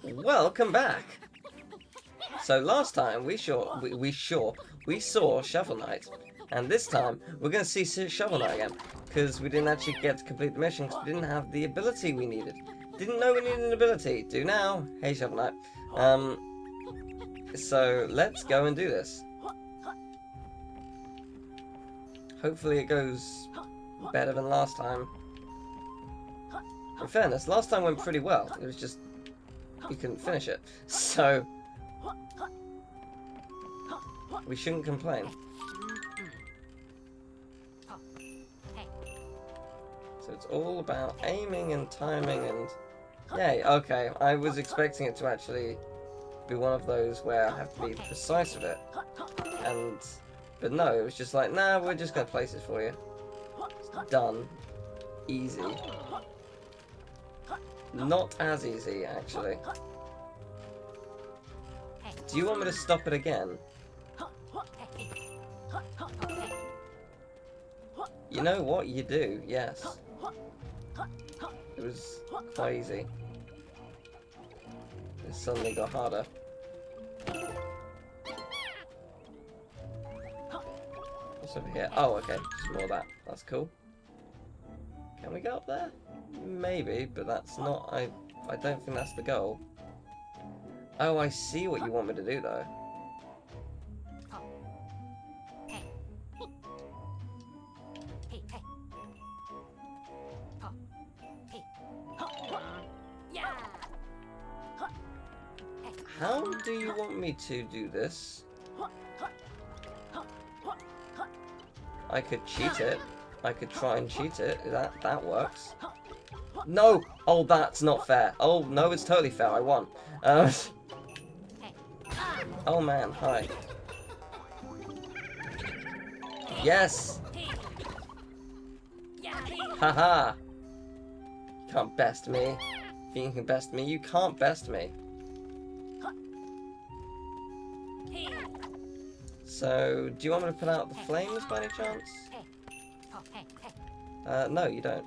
Welcome back. So last time we saw Shovel Knight, and this time we're going to see Shovel Knight again because we didn't actually get to complete the mission because we didn't have the ability we needed. Didn't know we needed an ability. Do now. Hey Shovel Knight. So let's go and do this. Hopefully it goes better than last time. In fairness, last time went pretty well. It was just we couldn't finish it, so we shouldn't complain. So it's all about aiming and timing and yay. Okay, I was expecting it to actually be one of those where I have to be precise with it, but no, it was just like, nah, we're just gonna place it for you. It's done. Easy. Not as easy, actually. Do you want me to stop it again? You know what? You do, yes. It was quite easy. It suddenly got harder. What's over here? Oh, okay. Just more of that. That's cool. Can we go up there? Maybe, but that's not... I don't think that's the goal. Oh, I see what you want me to do, though. How do you want me to do this? I could cheat it. I could try and cheat it. That works. No! Oh, that's not fair. Oh, no, it's totally fair. I won. Oh, man. Hi. Yes! Haha! You can't best me. If you can best me, you can't best me. So, do you want me to put out the flames by any chance? No, you don't.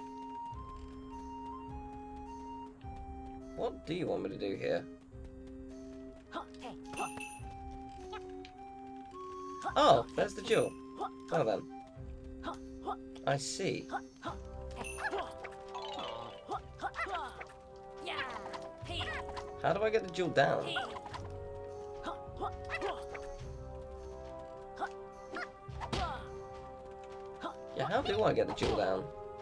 What do you want me to do here? Oh, there's the jewel. Well then. I see. How do I get the jewel down? Yeah, how do I get the jewel down?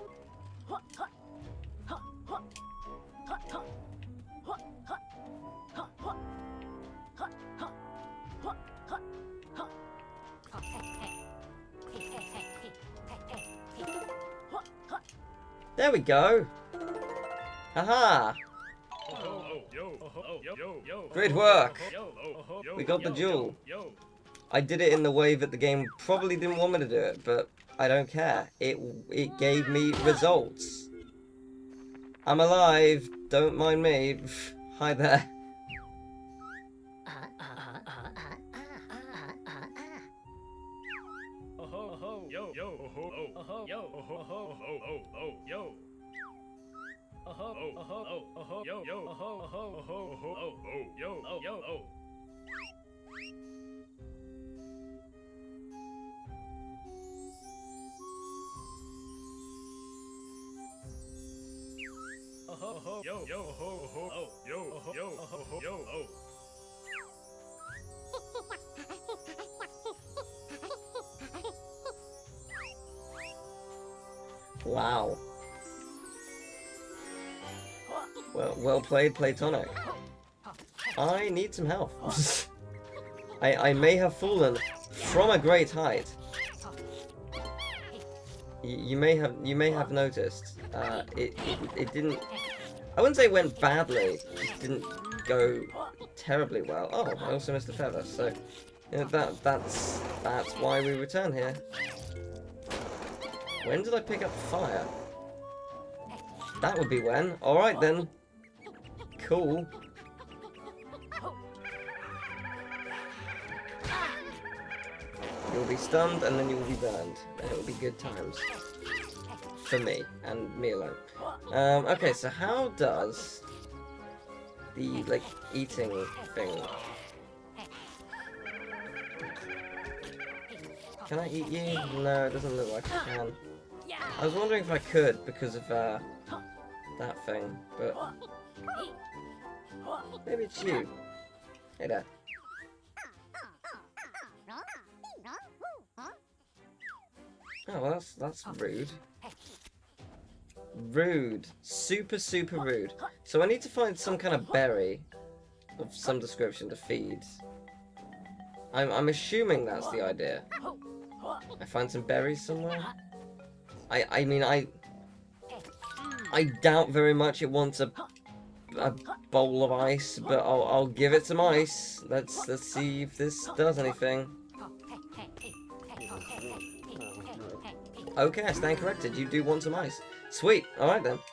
There we go! Haha! Great work! We got the jewel. I did it in the way that the game probably didn't want me to do it, but I don't care. It gave me results. I'm alive. Don't mind me. Hi there. Wow. Well played, Platonic. I need some help. I may have fallen from a great height. You may have noticed. It didn't. I wouldn't say it went badly. It just didn't go terribly well. Oh, I also missed a feather. So you know, that's why we return here. When did I pick up fire? That would be when. All right then. Cool. You'll be stunned and then you will be burned. And it will be good times. For me, and me alone. Okay, so how does the, like, eating thing. Can I eat you? No, it doesn't look like I can. I was wondering if I could because of that thing, but maybe it's you. Hey there. Oh, well, that's rude. Rude. Super, super rude. So I need to find some kind of berry of some description to feed. I'm assuming that's the idea. I find some berries somewhere. I mean, I doubt very much it wants a bowl of ice, but I'll give it some ice. Let's see if this does anything. Okay, I stand corrected. You do want some ice. Sweet. All right then.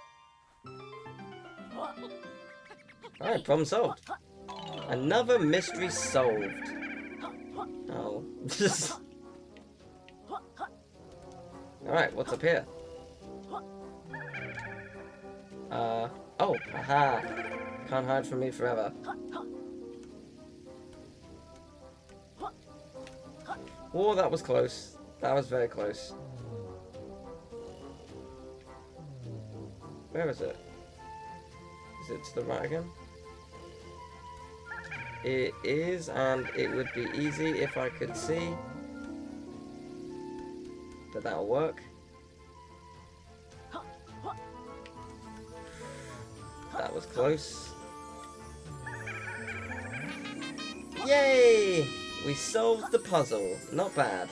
All right, problem solved. Another mystery solved. Oh. Alright, what's up here? Oh, aha! Can't hide from me forever. Oh, that was close. That was very close. Where is it? Is it to the right again? It is, and it would be easy if I could see. But that'll work. That was close. Yay! We solved the puzzle. Not bad.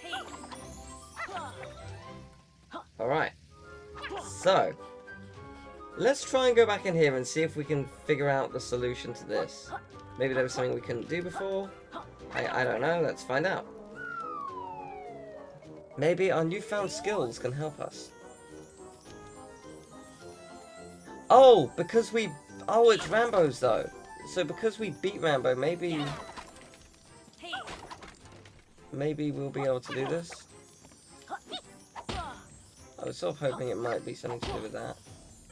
Alright. So, let's try and go back in here and see if we can figure out the solution to this. Maybe there was something we couldn't do before. I don't know. Let's find out. Maybe our newfound skills can help us. Oh, because we... Oh, it's Rambo's, though. So because we beat Rambo, maybe... Maybe we'll be able to do this. I was sort of hoping it might be something to do with that.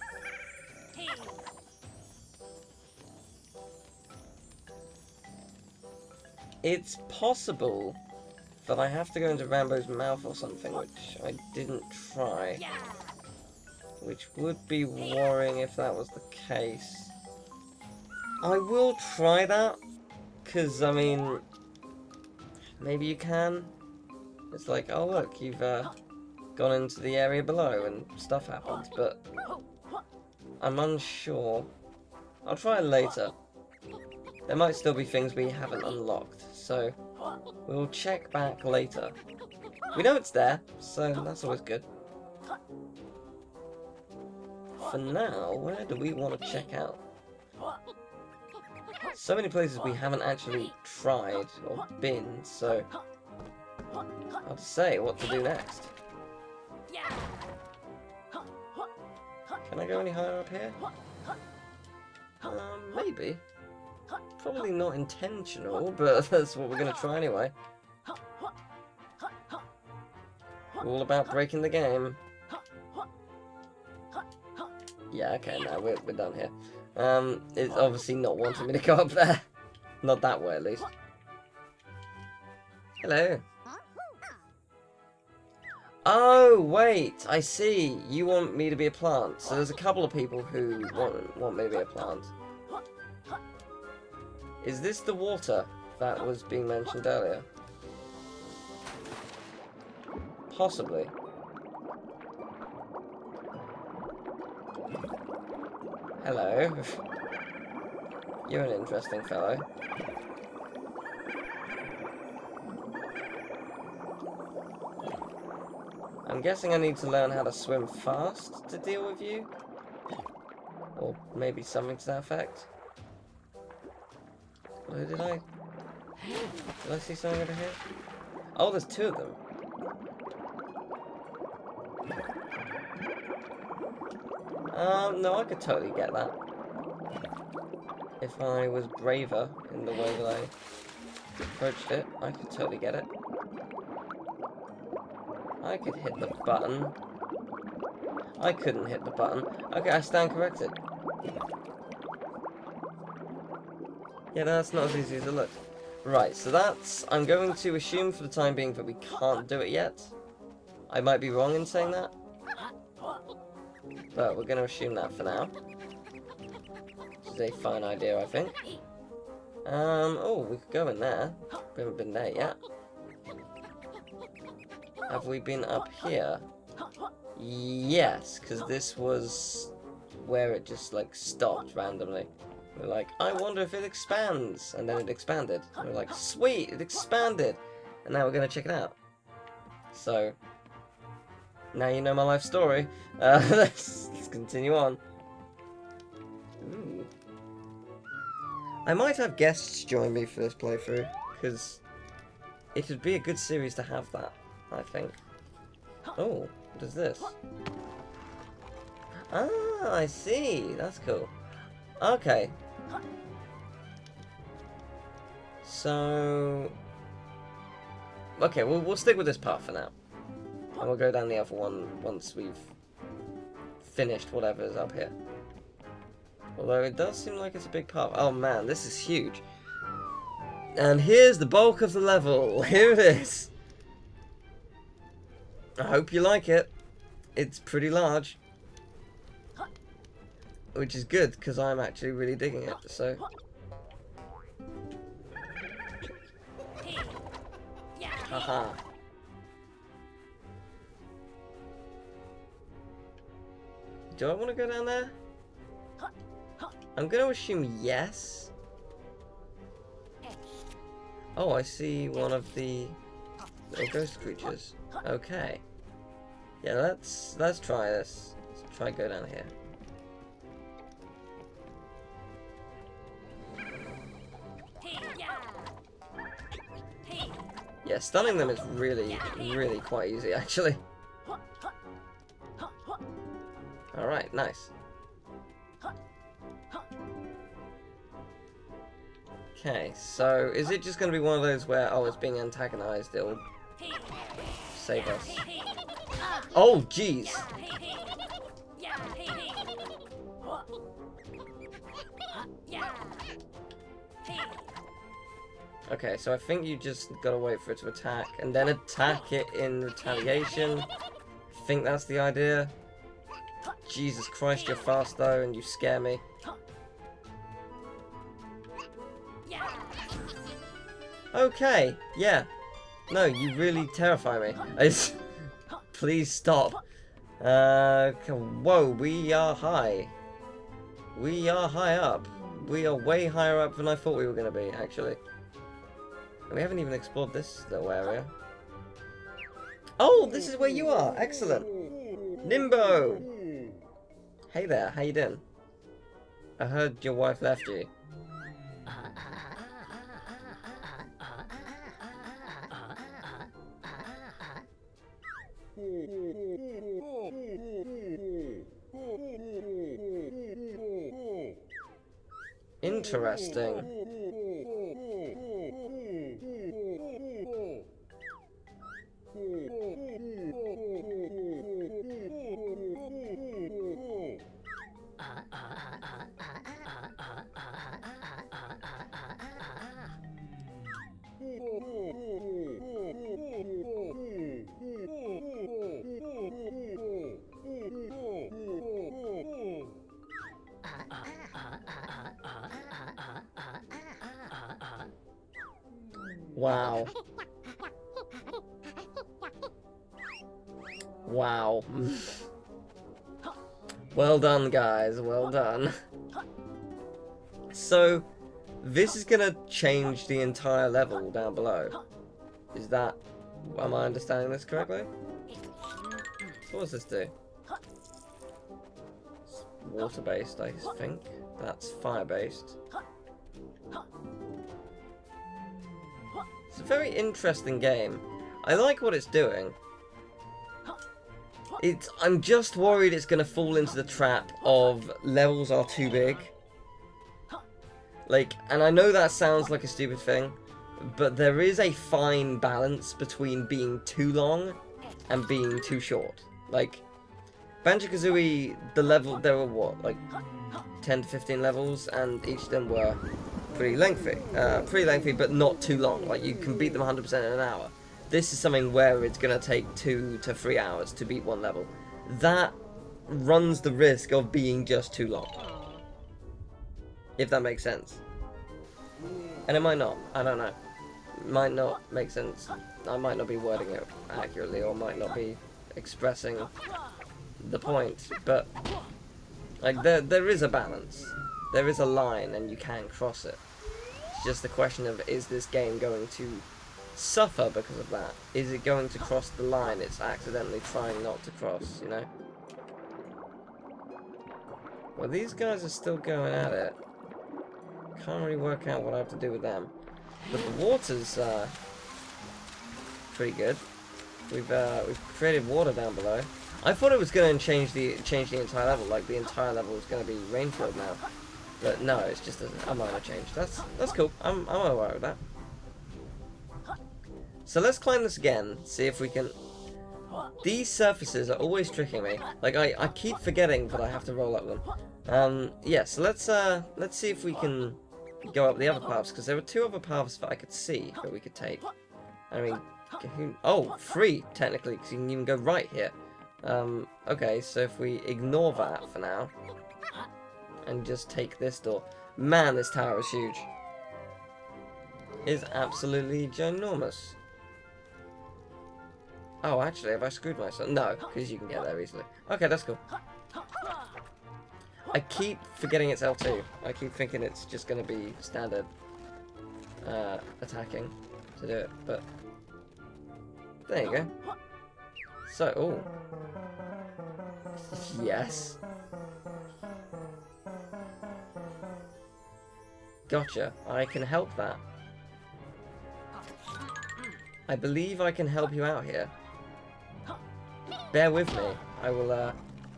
It's possible that I have to go into Rambo's mouth or something, which I didn't try. Which would be worrying if that was the case. I will try that, because, I mean, maybe you can. It's like, oh look, you've gone into the area below and stuff happens, but I'm unsure. I'll try it later. There might still be things we haven't unlocked, so we'll check back later. We know it's there, so that's always good. For now, where do we want to check out? So many places we haven't actually tried or been, so I'll say what to do next. Can I go any higher up here? Maybe. Probably not intentional, but that's what we're going to try anyway. All about breaking the game. Yeah, okay, now we're done here. It's obviously not wanting me to go up there. Not that way, at least. Hello. Oh, wait, I see. You want me to be a plant. So there's a couple of people who want me to be a plant. Is this the water that was being mentioned earlier? Possibly. Hello. You're an interesting fellow. I'm guessing I need to learn how to swim fast to deal with you? Or maybe something to that effect? Oh, did I see something over here? Oh, there's two of them. No, I could totally get that. If I was braver in the way that I approached it, I could totally get it. I could hit the button. I couldn't hit the button. Okay, I stand corrected. Yeah, that's not as easy as it looks. Right, so that's... I'm going to assume for the time being that we can't do it yet. I might be wrong in saying that. But we're going to assume that for now. Which is a fine idea, I think. Oh, we could go in there. We haven't been there yet. Have we been up here? Yes, because this was where it just, like, stopped randomly. We're like, I wonder if it expands. And then it expanded. We're like, sweet, it expanded. And now we're going to check it out. So, now you know my life story. Let's continue on. Ooh. I might have guests join me for this playthrough, because it would be a good series to have that, I think. Oh, what is this? Ah, I see. That's cool. Okay. So... okay, we'll stick with this path for now. And we'll go down the other one once we've finished whatever's up here. Although it does seem like it's a big path. Oh man, this is huge. And here's the bulk of the level. Here it is. I hope you like it. It's pretty large. Which is good, because I'm actually really digging it, so... haha. Do I want to go down there? I'm going to assume yes. Oh, I see one of the little ghost creatures. Okay. Yeah, let's try this. Let's try go down here. Yeah, stunning them is really, really quite easy, actually. Alright, nice. Okay, so is it just going to be one of those where, oh, it's being antagonized, it'll save us? Oh, jeez! Okay, so I think you just gotta wait for it to attack, and then attack it in retaliation. I think that's the idea. Jesus Christ, you're fast though, and you scare me. Okay, yeah. No, you really terrify me. Please stop. Whoa, we are high. We are high up. We are way higher up than I thought we were going to be, actually. And we haven't even explored this little area. Oh, this is where you are. Excellent. Nimbo. Hey there, how you doing? I heard your wife left you. Interesting. Wow. Wow. Well done, guys. Well done. So, this is gonna change the entire level down below. Is that... am I understanding this correctly? So what does this do? It's water-based, I think. That's fire-based. It's a very interesting game. I like what it's doing. I'm just worried it's going to fall into the trap of levels are too big. Like, and I know that sounds like a stupid thing, but there is a fine balance between being too long and being too short. Like, Banjo-Kazooie, the level, there were what, like 10 to 15 levels, and each of them were pretty lengthy, but not too long. Like, you can beat them 100% in an hour. This is something where it's going to take 2 to 3 hours to beat one level. That runs the risk of being just too long. If that makes sense. And it might not. I don't know. It might not make sense. I might not be wording it accurately, or might not be expressing the point. But, like, there is a balance. There is a line, and you can cross it. It's just the question of, is this game going to suffer because of that? Is it going to cross the line it's accidentally trying not to cross, you know? Well, these guys are still going at it. Can't really work out what I have to do with them. But the water's pretty good. We've created water down below. I thought it was going to change the entire level, like the entire level was going to be rain-filled now. But no, it's just a minor change. That's cool. I'm alright with that. So let's climb this again, see if we can... These surfaces are always tricking me. Like, I keep forgetting that I have to roll up them. Yeah, so let's see if we can go up the other paths, because there were 2 other paths that I could see that we could take. I mean, oh, 3, technically, because you can even go right here. Okay, so if we ignore that for now, and just take this door. Man, this tower is huge. It's absolutely ginormous. Oh, actually, have I screwed myself? No, because you can get there easily. Okay, that's cool. I keep forgetting it's L2. I keep thinking it's just going to be standard attacking to do it, but there you go. So, oh. Yes. Gotcha. I can help that. I believe I can help you out here. Bear with me. I will,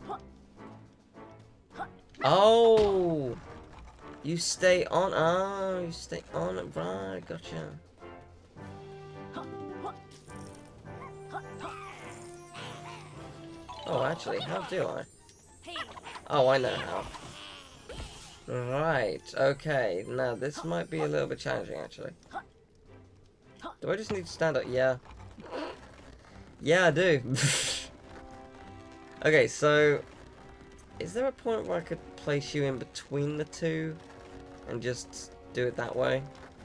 Oh! You stay on. Oh, you stay on it. Right, gotcha. Oh, actually, how do I? Oh, I know how. Right, okay. Now, this might be a little bit challenging, actually. Do I just need to stand up? Yeah. Yeah, I do. Okay, so... Is there a point where I could place you in between the 2 and just do it that way?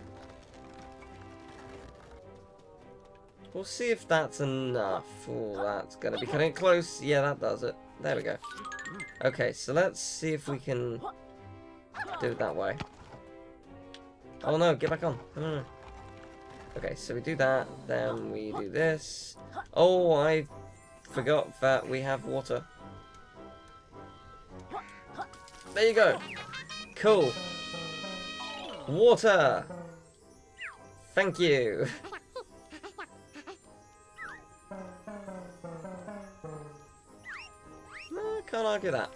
We'll see if that's enough. Oh, that's gonna be cutting it close. Yeah, that does it. There we go. Okay, so let's see if we can do it that way. Oh no, get back on. No. Okay, so we do that, then we do this. Oh, I forgot that we have water. There you go. Cool. Water. Thank you. Can't argue that.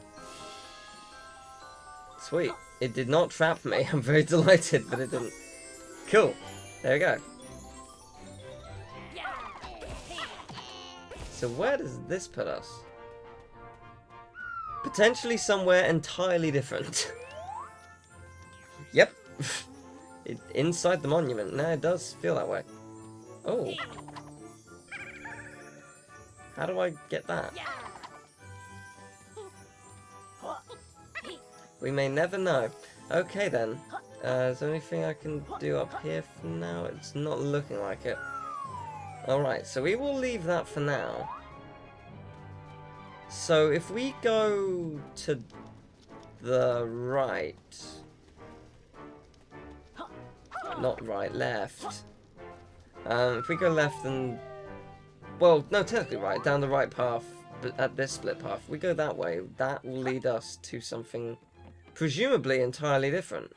Sweet. It did not trap me. I'm very delighted, but it didn't. Cool. There we go. So where does this put us? Potentially somewhere entirely different. Yep. Inside the monument. No, it does feel that way. Oh. How do I get that? We may never know. Okay then. Is there anything I can do up here for now? It's not looking like it. Alright, so we will leave that for now. So if we go to the right... Not right, left. If we go left and... Well, no, technically right, down the right path, but at this split path. If we go that way, that will lead us to something presumably entirely different.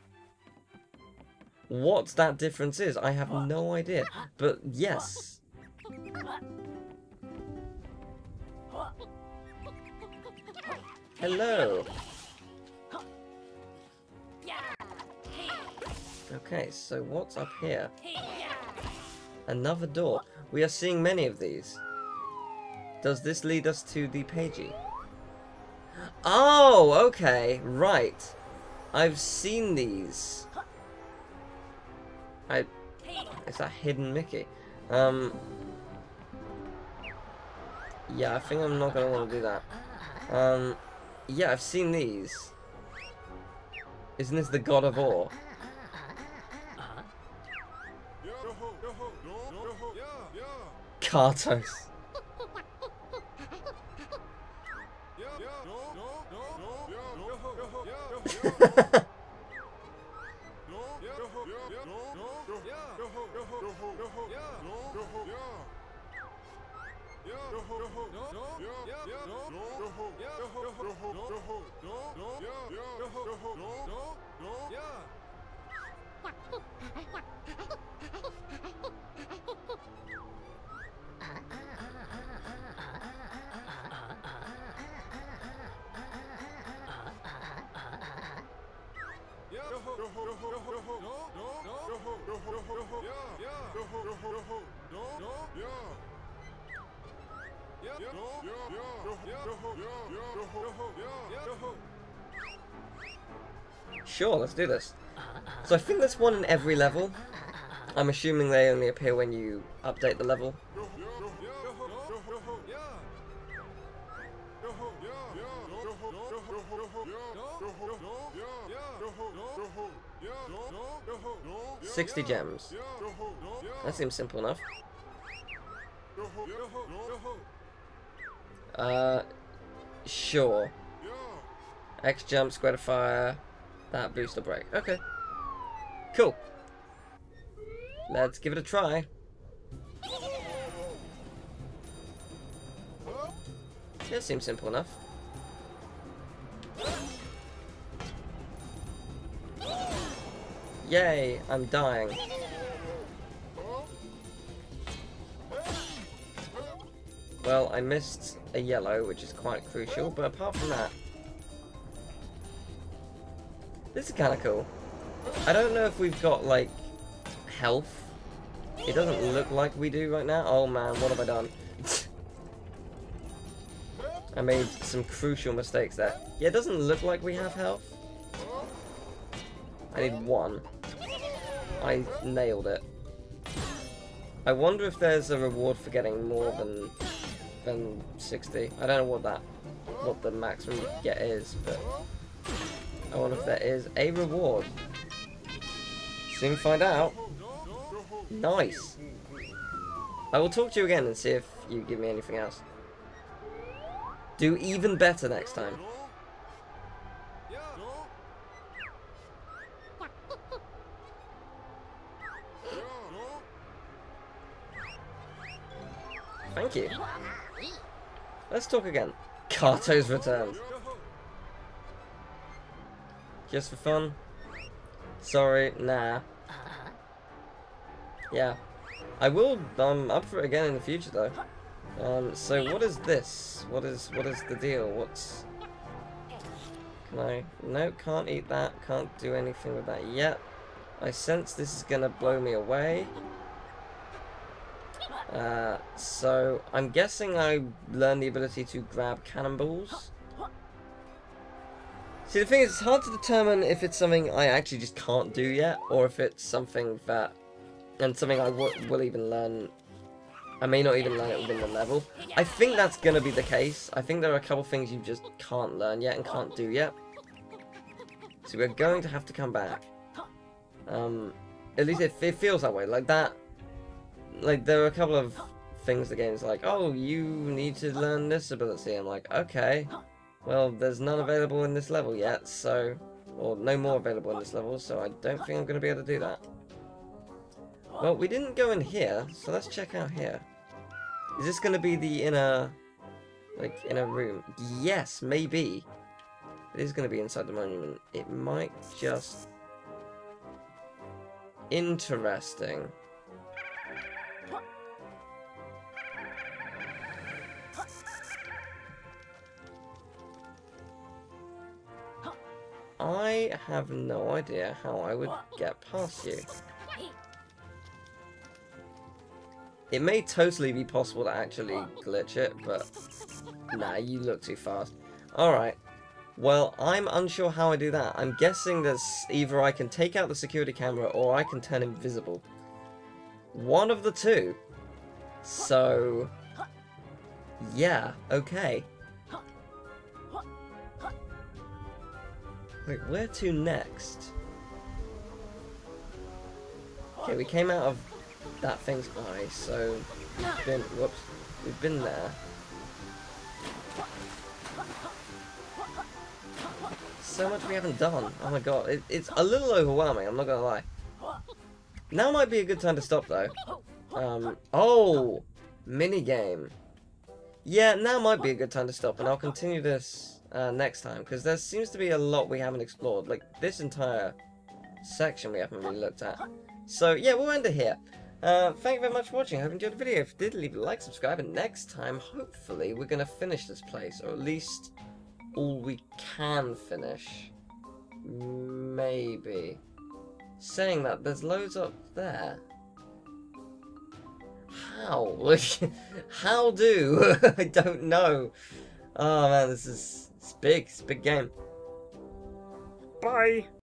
What that difference is, I have no idea. But yes. Hello. Okay, so what's up here? Another door. We are seeing many of these. Does this lead us to the Pagey? Oh, okay, right. I've seen these. Is that hidden Mickey? Yeah, I think I'm not gonna want to do that. Yeah, I've seen these. Isn't this the God of Ore? Kartos. Sure, let's do this. So I think there's one in every level. I'm assuming they only appear when you update the level. $60 gems. That seems simple enough. Sure. X jump, square to fire, that booster break. Okay. Cool. Let's give it a try. That seems simple enough. Yay, I'm dying. Well, I missed a yellow, which is quite crucial, but apart from that, this is kind of cool. I don't know if we've got, like, health. It doesn't look like we do right now. Oh man, what have I done? I made some crucial mistakes there. Yeah, it doesn't look like we have health. I need 1. I nailed it. I wonder if there's a reward for getting more than 60. I don't know what the maximum you get is, but I wonder if there is a reward. Soon find out. Nice. I will talk to you again and see if you give me anything else. Do even better next time. Thank you. Let's talk again. Kartos returned. Just for fun? Sorry, nah. Yeah. I will, up for it again in the future though. So what is this? What is the deal? What's... Can I... No, can't eat that. Can't do anything with that yet. I sense this is gonna blow me away. So I'm guessing I learned the ability to grab cannonballs. See, the thing is, it's hard to determine if it's something I actually just can't do yet, or if it's something that, and something I will even learn. I may not even learn it within the level. I think that's going to be the case. I think there are a couple things you just can't learn yet and can't do yet. So we're going to have to come back. At least it feels that way. Like that. Like, there are a couple of things the game's like, oh, you need to learn this ability. I'm like, okay. Well, there's none available in this level yet, so... Or no more available in this level, so I don't think I'm going to be able to do that. Well, we didn't go in here, so let's check out here. Is this going to be the inner... like, inner room? Yes, maybe. It is going to be inside the monument. It might just... Interesting. I have no idea how I would get past you. It may totally be possible to actually glitch it, but nah, you look too fast. Alright, Well, I'm unsure how I do that. I'm guessing there's either I can take out the security camera or I can turn invisible. One of the two. So... yeah, okay. Wait, where to next? Okay, we came out of that thing's eye, so... we've been there. So much we haven't done. Oh my god, it's a little overwhelming, I'm not gonna lie. Now might be a good time to stop, though. Oh! Minigame. Yeah, now might be a good time to stop, and I'll continue this next time, because there seems to be a lot we haven't explored. Like, this entire section we haven't really looked at. So, yeah, we'll end it here. Thank you very much for watching. I hope you enjoyed the video. If you did, leave a like, subscribe, and next time, hopefully, we're going to finish this place, or at least all we can finish. Maybe. Saying that, there's loads up there. How? How do? I don't know. Oh man, it's big. It's a big game. Bye!